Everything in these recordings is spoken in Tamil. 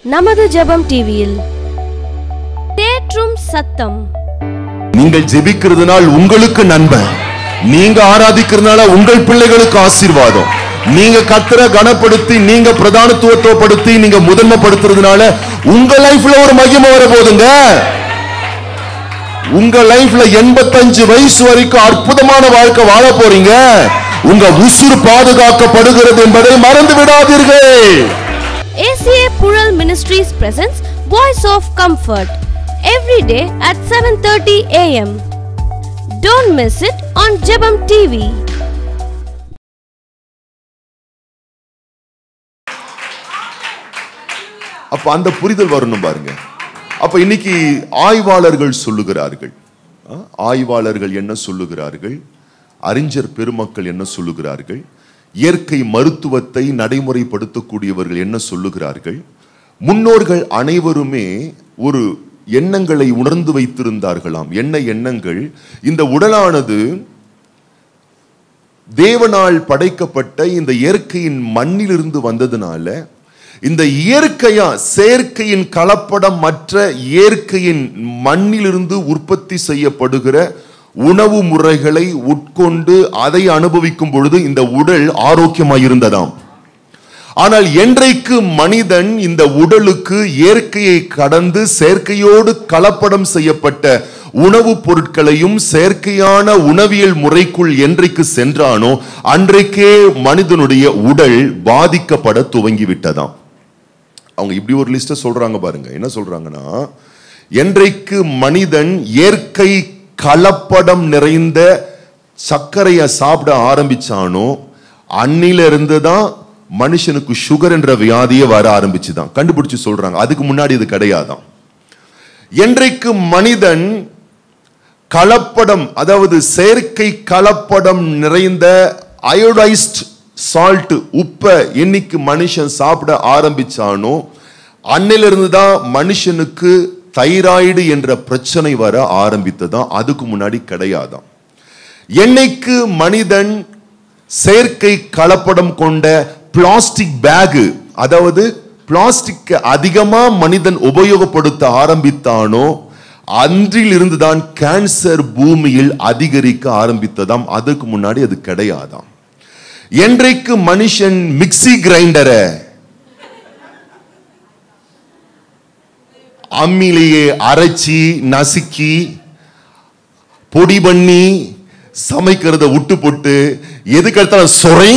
நமது ஜெபம் டிவியில் தேற்றும் சத்தம். நீங்கள் ஜெபிக்கிறதுனால் உங்களுக்கு நன்மை, நீங்க ஆராதிக்கிறதுனால உங்கள் பிள்ளைகளுக்கு ஆசீர்வாதம். நீங்க கர்த்தரை கனப்படுத்தி, நீங்க பிரதானத்துவப்படுத்தி, நீங்க முதன்மைப்படுத்துறதுனால உங்க லைஃப்ல ஒரு மகிமை வர போதுங்க. உங்க லைஃப்ல 85 வயசு வரைக்கும் அற்புதமான வாழ்க்கை வாழ போறீங்க. உங்க உசுறு பாதுகாக்கப்படுகிறது என்பதை மறந்து விடாதீர்கள். ACA Pural Ministries presents Voice of Comfort every day at 7:30 AM. Don't miss it on Jebam TV. அப்ப அந்த புரிதல் வரணும் பாருங்க. அப்ப இன்னைக்கு ஆய்வாளர்கள் சொல்லுகிறார்கள், ஆய்வாளர்கள் என்ன சொல்லுகிறார்கள், அறிஞர் பெருமக்கள் என்ன சொல்லுகிறார்கள், இயற்கை மருத்துவத்தை நடைமுறைப்படுத்தக்கூடியவர்கள் என்ன சொல்லுகிறார்கள், முன்னோர்கள் அனைவருமே ஒரு எண்ணங்களை உணர்ந்து வைத்திருந்தார்களாம். என்ன எண்ணங்கள்? இந்த உடலானது தேவனால் படைக்கப்பட்ட இந்த இயற்கையின் மண்ணிலிருந்து வந்ததுனால, இந்த இயற்கையா செயற்கையின் கலப்படம் மற்ற இயற்கையின் மண்ணிலிருந்து உற்பத்தி செய்யப்படுகிற உணவு முறைகளை உட்கொண்டு அதை அனுபவிக்கும் பொழுது இந்த உடல் ஆரோக்கியமாய் இருந்ததாம். ஆனால் என்றைக்கு மனிதன் இந்த உடலுக்கு இயற்கையை கடந்து செயற்கையோடு கலப்படம் செய்யப்பட்ட உணவுப் பொருட்களையும் செயற்கையான உணவியல் முறைக்குள் என்றைக்கு சென்றானோ அன்றைக்கே மனிதனுடைய உடல் பாதிக்கப்பட துவங்கிவிட்டதாம். அவங்க இப்படி ஒரு லிஸ்ட சொல்றாங்க பாருங்க. என்ன சொல்றாங்கன்னா, என்றைக்கு மனிதன் இயற்கை கலப்படம் நிறைந்த சர்க்கரையை சாப்பிட ஆரம்பிச்சானோ அன்னில இருந்துதான் மனுஷனுக்கு சுகர் என்ற வியாதியை வர ஆரம்பிச்சுதான் கண்டுபிடிச்சு சொல்றாங்க. அதுக்கு முன்னாடி இது கிடையாதான். என்றைக்கு மனிதன் கலப்படம், அதாவது செயற்கை கலப்படம் நிறைந்த அயோடைஸ்ட் சால்ட் உப்பை என்னைக்கு மனுஷன் சாப்பிட ஆரம்பிச்சானோ அன்னிலிருந்து தான் மனுஷனுக்கு தைராய்டு என்ற பிரச்சனை வர ஆரம்பித்ததான். அதுக்கு முன்னாடி கிடையாதான். என்னைக்கு மனிதன் செயற்கை கலப்படம் கொண்ட பிளாஸ்டிக் பேக், அதாவது பிளாஸ்டிக் அதிகமா மனிதன் உபயோகப்படுத்த ஆரம்பித்தானோ அன்றிலிருந்து தான் கேன்சர் பூமியில் அதிகரிக்க ஆரம்பித்ததாம். அதுக்கு முன்னாடி அது கிடையாதாம். என்றைக்கு மனுஷன் மிக்ஸி கிரைண்டரை அம்மிலேயே அரைச்சி நசுக்கி பொடி பண்ணி சமைக்கிறத விட்டு போட்டு எதுக்கெடுத்தாலும் சொரை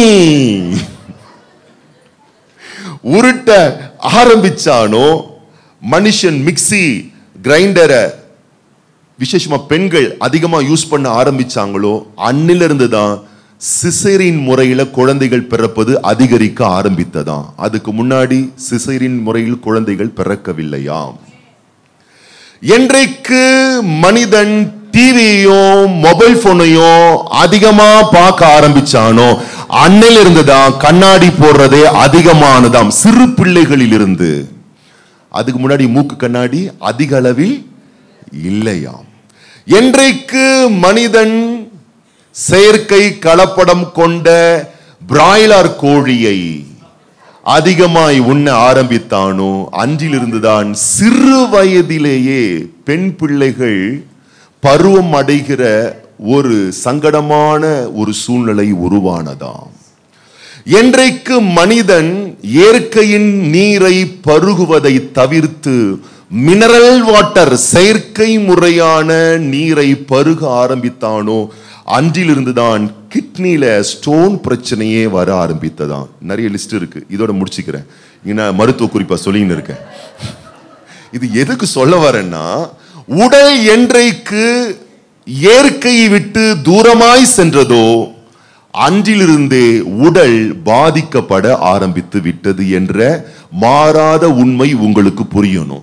உருட்ட ஆரம்பிச்சானோ, மனுஷன் மிக்ஸி கிரைண்டரை விசேஷமா பெண்கள் அதிகமா யூஸ் பண்ண ஆரம்பிச்சாங்களோ அன்னிலிருந்து தான் சிசேரியன் முறையில குழந்தைகள் பிறப்பது அதிகரிக்க ஆரம்பித்ததாம். அதுக்கு முன்னாடி சிசேரியன் முறையில் குழந்தைகள் பிறக்கவில்லையாம். என்றைக்கு மனிதன் டிவியோ மொபைல் போனையோ அதிகமா பார்க்க ஆரம்பிச்சானோ அன்னிலிருந்து தான் கண்ணாடி போடுறதே அதிகமானதாம் சிறு பிள்ளைகளில் இருந்து. அதுக்கு முன்னாடி மூக்கு கண்ணாடி அதிக அளவில் இல்லையாம். என்றைக்கு மனிதன் செயற்கை கலப்படம் கொண்ட பிராய்லர் கோழியை அதிகமாய் உண்ண ஆரம்பித்தானோ அன்றிலிருந்துதான் சிறு வயதிலேயே பெண் பிள்ளைகள் பருவம் அடைகிற ஒரு சங்கடமான ஒரு சூழ்நிலை உருவானதாம். என்றைக்கு மனிதன் இயற்கையின் நீரை பருகுவதை தவிர்த்து மினரல் வாட்டர் செயற்கை முறையான நீரை பருக ஆரம்பித்தானோ அன்றிலிருந்து தான் கிட்னில ஸ்டோன் பிரச்சனையே வர ஆரம்பித்ததான். நிறைய லிஸ்ட் இருக்கு, இதோட முடிச்சுக்கிறேன். நான் மருத்துவ குறிப்பா சொல்லின்னு இருக்கேன். இது எதுக்கு சொல்ல வரேன்னா, உடல் என்றைக்கு இயற்கையை விட்டு தூரமாய் சென்றதோ அன்றிலிருந்தே உடல் பாதிக்கப்பட ஆரம்பித்து விட்டது என்ற மாறாத உண்மை உங்களுக்கு புரியணும்.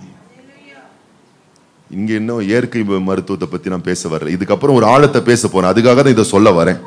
இங்க இன்னும் இயற்கை மருத்துவத்தை பத்தி நான் பேச வரல, இதுக்கப்புறம் ஒரு ஆழத்தை பேச போறேன். அதுக்காக தான் இதை சொல்ல வரேன்.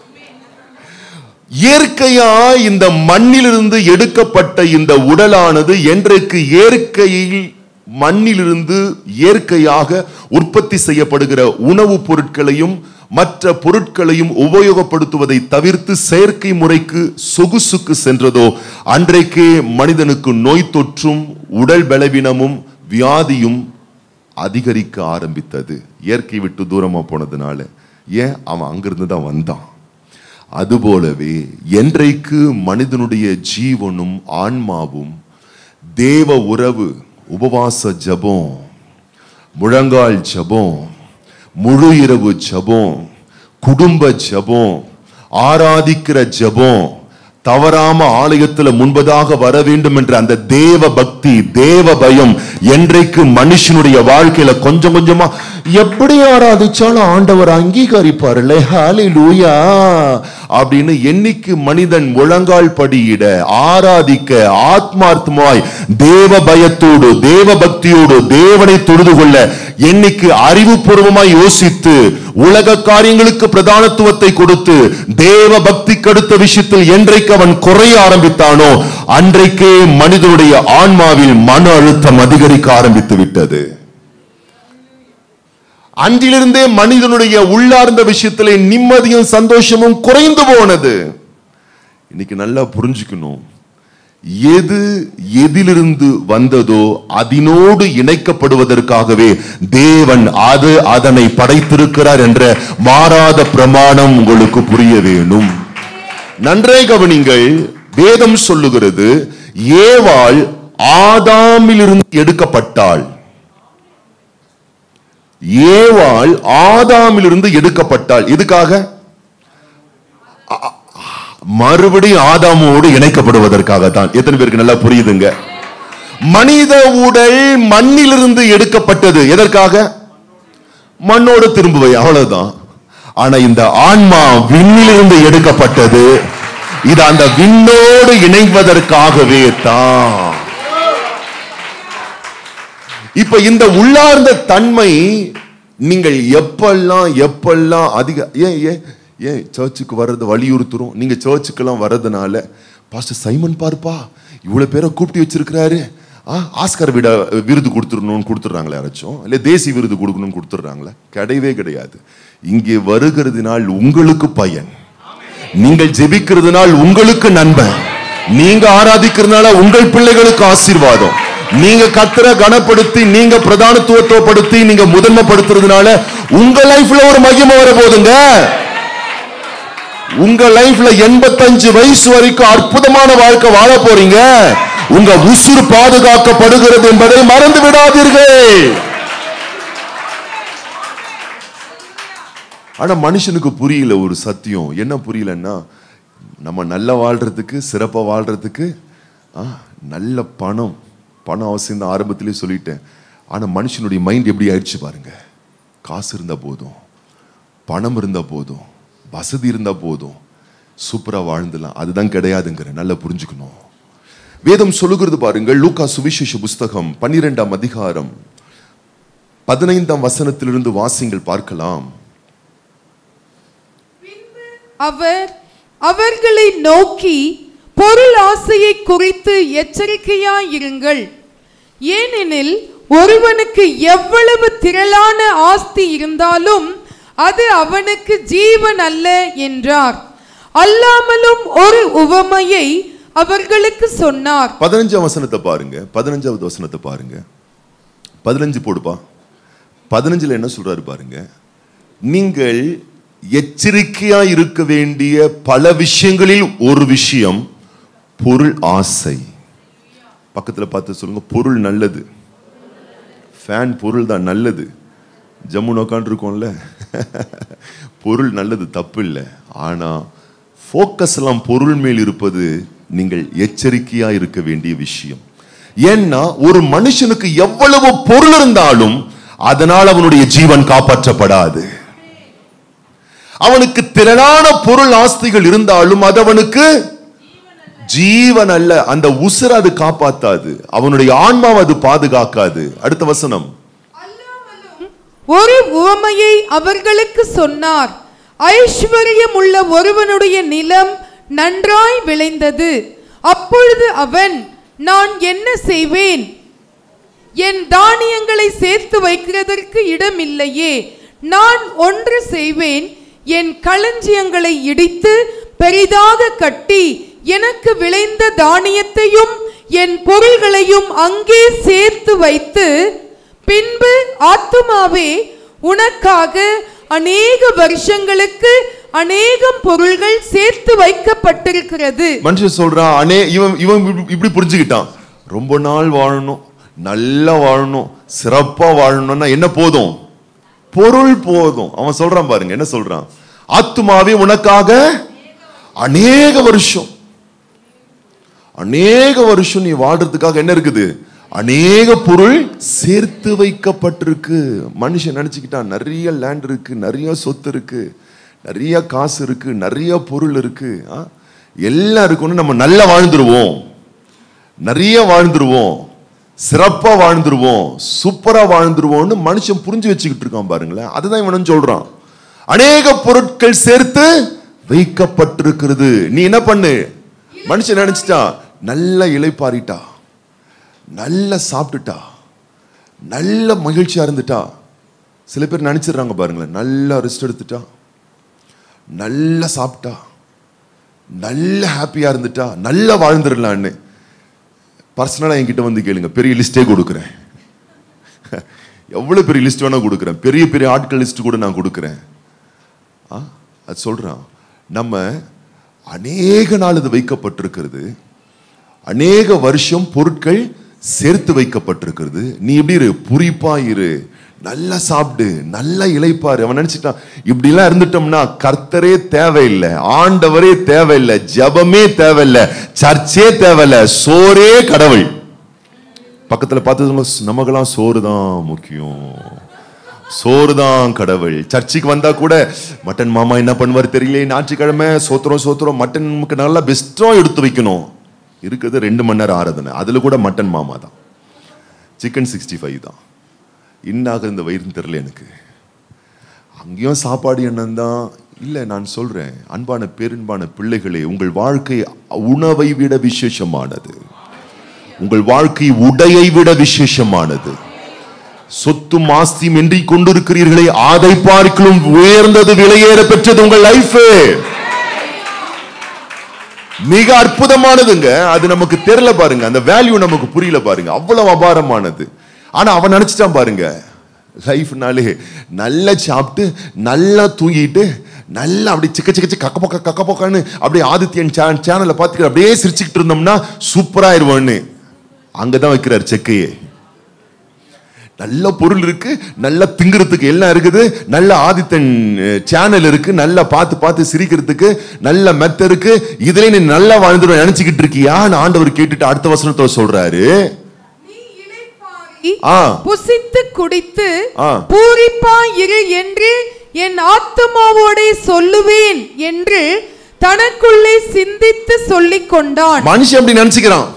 இயற்கையா இந்த மண்ணிலிருந்து எடுக்கப்பட்ட இந்த உடலானது என்றைக்கு இயற்கையில் மண்ணிலிருந்து இயற்கையாக உற்பத்தி செய்யப்படுகிற உணவுப் பொருட்களையும் மற்ற பொருட்களையும் உபயோகப்படுத்துவதை தவிர்த்து செயற்கை முறைக்கு சொகுசுக்கு சென்றதோ அன்றைக்கே மனிதனுக்கு நோய் தொற்றும் உடல் பலவீனமும் வியாதியும் அதிகரிக்க ஆரம்பித்தது. இயற்கை விட்டு தூரமா போனதுனால. ஏன்? அவன் அங்கிருந்து தான் வந்தான். அதுபோலவே என்றைக்கு மனிதனுடைய ஜீவனும் ஆன்மாவும் தேவ உறவு, உபவாச ஜபம், முழங்கால் ஜபம், முழு இரவு ஜபம், குடும்ப ஜபம், ஆராதிக்கிற ஜபம், தவறாம ஆலயத்துல முன்பதாக வர வேண்டும் என்ற அந்த தேவ பக்தி, தேவ பயம் என்றைக்கு மனுஷனுடைய வாழ்க்கையில கொஞ்சம் கொஞ்சமா எப்படி ஆராதிச்சாலும் ஆண்டவர் அங்கீகரிப்பார்ல, ஹல்லேலூயா அப்படின்னு என்னைக்கு மனிதன் முழங்கால் படியிட, ஆராதிக்க, ஆத்மார்த்தமாய் தேவ பயத்தோடு தேவ பக்தியோடு தேவனை தொழுது கொள்ள என்னைக்கு அறிவுபூர்வமாய் யோசித்து உலக காரியங்களுக்கு பிரதானத்துவத்தை கொடுத்து தேவ பக்திக்கு அடுத்த விஷயத்தில் என்றைக்கு அவன் குறைய ஆரம்பித்தானோ அன்றைக்கே மனிதனுடைய ஆன்மாவில் மன அழுத்தம் அதிகரிக்க ஆரம்பித்து விட்டது. அன்றிலிருந்தே மனிதனுடைய உள்ளார்ந்த விஷயத்திலே நிம்மதியும் சந்தோஷமும் குறைந்து போனது. இன்னைக்கு நல்லா புரிஞ்சுக்கணும், எது எதிலிருந்து வந்ததோ அதனோடு இணைக்கப்படுவதற்காகவே தேவன் அதனை படைத்திருக்கிறார் என்ற மாறாத பிரமாணம் உங்களுக்கு புரிய வேணும். நன்றே கவனிங்கள். வேதம் சொல்லுகிறது, ஏவாள் ஆதாமிலிருந்து எடுக்கப்பட்டாள். ஏவாள் ஆதாமிலிருந்து எடுக்கப்பட்டாள். எதுக்காக? மறுபடியும் ஆதாமோடு இணைக்கப்படுவதற்காக தான். எத்தனை பேருக்கு நல்லா புரியுதுங்க? மனித உடல் மண்ணிலிருந்து எடுக்கப்பட்டது. எதற்காக? மண்ணோடு திரும்புவை, அவ்வளவுதான். ஆனா இந்த ஆன்மா விண்ணிலிருந்து எடுக்கப்பட்டது. இது அந்த விண்ணோடு இணைவதற்காகவே தான். இப்ப இந்த உள்ளார்ந்த தன்மை நீங்கள் எப்பெல்லாம் அதிக ஏன் சர்ச்சுக்கு வர்றது வலியுறுத்துறோம். நீங்க சர்ச்சுக்கெல்லாம் வர்றதுனால பாஸ்டர் சைமன் பார்ப்பா இவ்வளவு பேரை கூப்பிட்டு வச்சிருக்கிறாரு, ஆஸ்கர் விருது கொடுத்துடணும்னு கொடுத்துட்றாங்களே யாராச்சும், இல்ல தேசிய விருது கொடுக்கணும்னு கொடுத்துட்றாங்களே? கிடையவே கிடையாது. இங்கே வருகிறதுனால் உங்களுக்கு பயன், நீங்கள் ஜெபிக்கிறதுனால் உங்களுக்கு நன்மை, நீங்க ஆராதிக்கிறதுனால உங்கள் பிள்ளைகளுக்கு ஆசீர்வாதம், நீங்க கர்த்தரை கனப்படுத்தி நீங்க பிரதானத்துவப்படுத்தி நீங்க முதன்மைப்படுத்துறதுனால உங்க லைஃப்ல ஒரு மகிமை வர போதுங்க. உங்க லைஃப்ல 85 வயசு வரைக்கும் அற்புதமான வாழ்க்கை வாழ போறீங்க. உங்க உசுறு பாதுகாக்கப்படுகிறது என்பதை மறந்து விடாதீர்கள். ஆனா மனுஷனுக்கு புரியல ஒரு சத்தியம். என்ன புரியலன்னா, நம்ம நல்லா வாழ்றதுக்கு, சிறப்பா வாழ்றதுக்கு நல்ல பணம் அவசியம் தான். ஆரம்பத்திலேயே சொல்லிட்டேன். ஆனா மனுஷனுடைய மைண்ட் எப்படி ஆயிடுச்சு பாருங்க. காசு இருந்தா போதும், பணம் இருந்தா போதும், வசதி இருந்தா போதும், சூப்பரா வாழ்ந்துலாம். அதுதான் கிடையாதுங்கிற நல்லா புரிஞ்சுக்கணும். வேதம் சொல்லுகிறது பாருங்கள். லூக்கா சுவிசேஷ புஸ்தகம் 12ஆம் அதிகாரம் 15ஆம் வசனத்திலிருந்து வாசிங்கள் பார்க்கலாம். அவர் அவர்களை நோக்கி, பொருள் ஆசையை குறித்து எச்சரிக்கையாயிருங்கள். ஏனெனில் ஒருவனுக்கு எவ்வளவு திரளான ஆஸ்தி இருந்தாலும் அது அவனுக்கு ஜீவன் அல்ல என்றார். அல்லாமலும் ஒரு உவமையை அவர்களுக்கு சொன்னார். 15ஆம் வசனத்தை பாருங்க. 15ஆவது வசனத்தை பாருங்க. 15 போடுப்பா. 15ல என்ன சொல்றாரு பாருங்க. நீங்கள் எச்சரிக்கையா இருக்க வேண்டிய பல விஷயங்களில் ஒரு விஷயம் பொருள் ஆசை. பக்கத்துல பார்த்து சொல்லுங்க, பொருள் நல்லது. ஃபேன் பொருள் தான், நல்லது. ஜம்மு நோக்கான் இருக்கோம்ல, பொருள் நல்லது, தப்பு இல்லை. ஆனா ஃபோக்கஸ் எல்லாம் பொருள் மேல் இருப்பது நீங்கள் எச்சரிக்கையா இருக்க வேண்டிய விஷயம். ஏன்னா ஒரு மனுஷனுக்கு எவ்வளவு பொருள் இருந்தாலும் அதனால் அவனுடைய ஜீவன் காப்பாற்றப்படாது. அவனுக்கு திரளான பொருள் ஆஸ்திகள் இருந்தாலும் அது அவனுக்கு ஜீவன் அல்ல. அந்த உசுர அது காப்பாத்தாது, அவனுடைய ஆன்மாவை அது பாதுகாக்காது. அடுத்த வசனம். ஒரு உவமையை அவர்களுக்கு சொன்னார். ஐஸ்வர்யம் உள்ள ஒருவனுடைய நிலம் நன்றாய் விளைந்தது. அப்பொழுது அவன், நான் என்ன செய்வேன்? என் தானியங்களை சேர்த்து வைக்கிறதற்கு இடம் இல்லையே. நான் ஒன்று செய்வேன், என் களஞ்சியங்களை இடித்து பெரிதாக கட்டி எனக்கு விளைந்த தானியத்தையும் என் பொருள்களையும் அங்கே சேர்த்து வைத்து, பின்பு ஆத்துமாவே உனக்காக அநேக வருஷங்களுக்கு அநேகம் பொருள்கள் சேர்த்து வைக்கப்பட்டிருக்கிறது. மனுஷன் சொல்றான், இவன் இப்படி புரிஞ்சுக்கிட்டான், ரொம்ப நாள் வாழணும், நல்லா வாழணும், சிறப்பா வாழணும்னா என்ன போதும்? பொருள் போதும். அவன் சொல்றான் பாருங்க, என்ன சொல்றான்? ஆத்துமாவே உனக்காக அநேக வருஷம் நீ வாழ்றதுக்காக என்ன இருக்குது? அநேக பொருள் சேர்த்து வைக்கப்பட்டிருக்கு. மனுஷன் நினைச்சுக்கிட்டான், நிறைய லேண்ட் இருக்கு, நிறைய சொத்து இருக்கு, நிறைய காசு இருக்கு, நிறைய பொருள் இருக்கு, எல்லாம் இருக்குன்னு நம்ம நல்லா வாழ்ந்துருவோம், நிறைய வாழ்ந்துருவோம், சிறப்பா வாழ்ந்துருவோம், சூப்பரா வாழ்ந்துருவோம்னு மனுஷன் புரிஞ்சு வச்சுக்கிட்டு இருக்கான் பாருங்களேன். அதுதான் இவன் சொல்றான், அநேக பொருட்கள் சேர்த்து வைக்கப்பட்டிருக்கிறது. நீ என்ன பண்ணு? மனுஷன் நினைச்சிட்டா, நல்லா இளைப்பாரிட்டா, நல்லா சாப்பிட்டுட்டா, நல்ல மகிழ்ச்சியா இருந்துட்டா. சில பேர் நினைச்சிடறாங்க பாருங்களேன், நல்லா ரெஸ்ட் எடுத்துட்டா, நல்லா சாப்பிட்டா, நல்ல ஹாப்பியா இருந்துட்டா, நல்லா வாழ்ந்துடலான்னு. பர்சனலா என்கிட்ட வந்து கேளுங்க, பெரிய லிஸ்டே கொடுக்குறேன், எவ்வளவு பெரிய லிஸ்ட் வேணா கொடுக்குறேன், பெரிய பெரிய ஆட்கள் லிஸ்ட் கூட நான் கொடுக்குறேன். அது சொல்றான், நம்ம அநேக நாள் இது வைக்கப்பட்டிருக்கிறது, அநேக வருஷம் பொருட்கள் சேர்த்து வைக்கப்பட்டிருக்கிறது. நீ எப்படி இரு? புரிப்பா இரு, நல்லா சாப்பிடு, நல்லா இளைப்பாரு. அவன் நினைச்சிட்டான், இப்படி எல்லாம் இருந்துட்டோம்னா கர்த்தரே தேவையில்லை, ஆண்டவரே தேவையில்லை, ஜபமே தேவையில்லை, சர்ச்சே தேவையில்லை, சோரே கடவுள். பக்கத்துல பார்த்து, நமக்கெல்லாம் சோறு தான் முக்கியம், சோறு தான் கடவுள். சர்ச்சுக்கு வந்தா கூட மட்டன் மாமா என்ன பண்ணுவார் தெரியல, ஞாயிற்றுக்கிழமை சோத்திரம் மட்டன் நல்லா பெஸ்டா எடுத்து வைக்கணும். இருக்குது 2 மணி நேரம் ஆராதனை, அதுல கூட மட்டன் மாமா தான், சிக்கன் 65 தான். இன்னாக இந்த வயிறு தெரியல எனக்கு. அங்கேயும் சாப்பாடு என்னந்தான் இல்லை. நான் சொல்றேன், அன்பான பேரன்பான பிள்ளைகளே, உங்கள் வாழ்க்கை உணவை விட விசேஷமானது, உங்கள் வாழ்க்கை உடையை விட விசேஷமானது. சொத்தும் ஆஸ்தியும் என்று கொண்டிருக்கிறீர்களே, அதை பார்க்கலும் உயர்ந்தது, விலையேற பெற்றது உங்கள் லைஃப். மிக அற்புதமானதுங்க. அது நமக்கு தெரியல பாருங்க, அந்த வேல்யூ நமக்கு புரியல பாருங்க, அவ்வளவு அபாரமானது. ஆனா அவன் நினைச்சிட்டான் பாருங்க, லைஃப்னாலே நல்லா சாப்பிட்டு நல்லா தூங்கிட்டு நல்லா அப்படி சிக்க கக்கப்போக்கான்னு அப்படியே ஆதித்யன் சேனலை பார்த்துக்கிட்டு அப்படியே சிரிச்சுக்கிட்டு இருந்தோம்னா சூப்பரா ஆயிடுவான்னு அங்கதான் வைக்கிறார் செக்கையே. நல்ல பொருள் இருக்கு, நல்ல திங்கிறதுக்கு எல்லாம் இருக்குது, நல்ல ஆதித்தன் சேனல் இருக்கு, நல்லா பார்த்து சிரிக்கிறதுக்கு நல்ல மெத்த இருக்கு, இதுல நீ நல்லா வாழ்ந்துடும் நினைச்சுக்கிட்டு இருக்கியா? ஆண்டவர் கேட்டுட்டு அடுத்த வசனத்தை சொல்றாரு, புசித்து குடித்து பூரிப்பாய் இரு என்று என் ஆத்துமாவோட சொல்லுவேன் என்று தனக்குள்ளே சிந்தித்து சொல்லிக் கொண்டான். மனுஷன் அப்படி நினைச்சுக்கிறான்,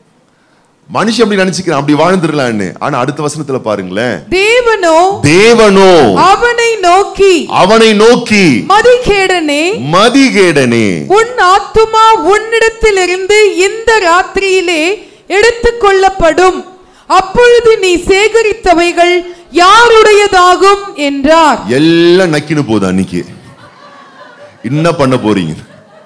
அப்படி வாழ்ந்துடலான்னு. ஆனா அடுத்த வசனத்துல பாருங்களேன், தேவனோ அவனை நோக்கி மதிகேடனே உன் ஆத்துமா உன்னிடத்திலிருந்து இந்த ராத்திரியிலே எடுத்துக் கொள்ளப்படும், அப்பொழுது நீ சேகரித்தவைகள் யாருடையதாகும் என்றார். எல்லாம் நக்கினு போதா, அன்னைக்கு என்ன பண்ண போறீங்க?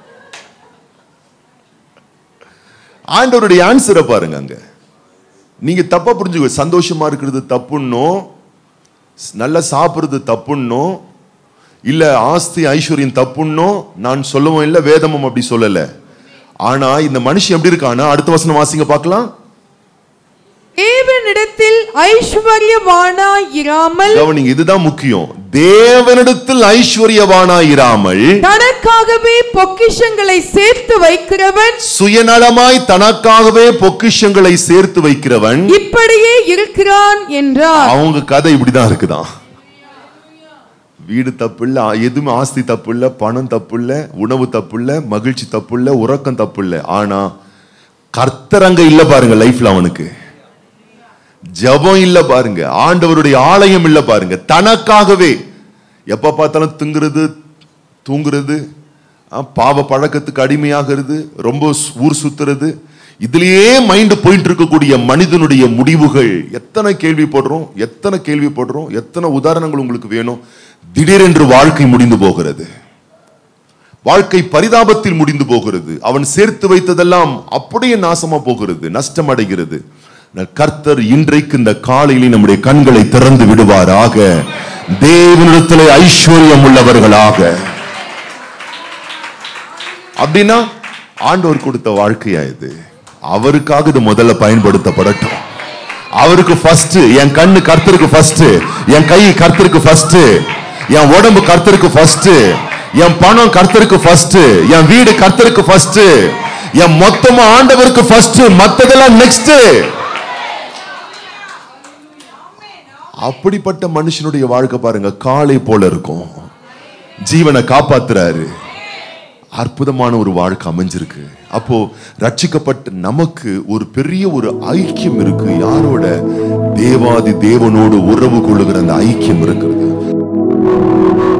ஆண்டவருடைய ஆன்சரை பாருங்க. அங்க நீங்க தப்பா புரிஞ்சுக்க, சந்தோஷமா இருக்கிறது தப்புன்னும், நல்லா சாப்பிடுறது தப்புன்னும், இல்ல ஆஸ்தி ஐஸ்வர்யம் தப்புன்னும் நான் சொல்லவும் இல்லை, வேதமும் அப்படி சொல்லல. ஆனா இந்த மனுஷன் எப்படி இருக்கானா, அடுத்த வசனம் வாசிங்க பார்க்கலாம். தேவனிடத்தில் ஐஸ்வர்யவானாயிராமல், கவனிங்க, இதுதான் முக்கியம். தேவனிடத்தில் ஐஸ்வர்யவானாயிராமல் தனக்காகவே பொக்கிஷங்களை சேர்த்து வைக்கிறவன், சுயநலமாய் தனக்காகவே பொக்கிஷங்களை சேர்த்து வைக்கிறவன் இப்படியே இருக்கிறான் என்றார். அவங்க கதை இப்படிதான் இருக்குதான். வீடு தப்பு இல்ல, எதுவுமே ஆஸ்தி தப்பு இல்ல, பணம் தப்பு இல்ல, உணவு தப்பு இல்ல, மகிழ்ச்சி தப்பு இல்ல, உறக்கம் தப்பு இல்ல. ஆனா கர்த்தரங்க இல்ல பாருங்க லைஃப்ல. அவனுக்கு ஜபம் இல்ல பாருங்க, ஆண்டவருடைய ஆலயம் இல்ல பாருங்க. தனக்காகவே எப்ப பார்த்தாலும் திங்குறது, தூங்குறது, பாவ பழக்கத்துக்கு அடிமையாகிறது, ரொம்ப ஊர் சுத்துறது, இதுலயே மைண்ட் போயிட்டு இருக்கக்கூடிய மனிதனுடைய முடிவுகள் எத்தனை கேள்விப்படுறோம், எத்தனை உதாரணங்கள் உங்களுக்கு வேணும். திடீரென்று வாழ்க்கை முடிந்து போகிறது. வாழ்க்கை பரிதாபத்தில் முடிந்து போகிறது. அவன் சேர்த்து வைத்ததெல்லாம் அப்படியே நாசமா போகிறது, நஷ்டம் அடைகிறது. கர்த்தர் இன்றைக்கு இந்த காலையில் நம்முடைய கண்களை திறந்து விடுவாராக. தேவனிடத்திலே ஐஸ்வர்யம் உள்ளவர்களாக. அப்படின்னா ஆண்டவர் கொடுத்த வாழ்க்கையா இது? அவருக்காக இது முதல்ல பயன்படுத்தப்படட்டும். அவருக்கு ஃபர்ஸ்ட். என் கண்ணு கர்த்தருக்கு ஃபர்ஸ்ட், என் கை கர்த்தருக்கு ஃபர்ஸ்ட், என் உடம்பு கர்த்தருக்கு ஃபர்ஸ்ட், என் பணம் கர்த்தருக்கு ஃபர்ஸ்ட், என் வீடு கர்த்தருக்கு ஃபர்ஸ்ட், என் மொத்தமா ஆண்டவருக்கு ஃபர்ஸ்ட், மத்ததெல்லாம் நெக்ஸ்ட். அப்படிப்பட்ட மனுஷனுடைய வாழ்க்கை பாருங்க, காளை போல இருக்கும். ஜீவனை காப்பாத்துறாரு. அற்புதமான ஒரு வாழ்க்கை அமைஞ்சிருக்கு. அப்போ ரட்சிக்கப்பட்ட நமக்கு ஒரு பெரிய ஒரு ஐக்கியம் இருக்கு. யாரோட? தேவாதி தேவனோடு உறவு கொள்ளுகிற அந்த ஐக்கியம் இருக்கிறது.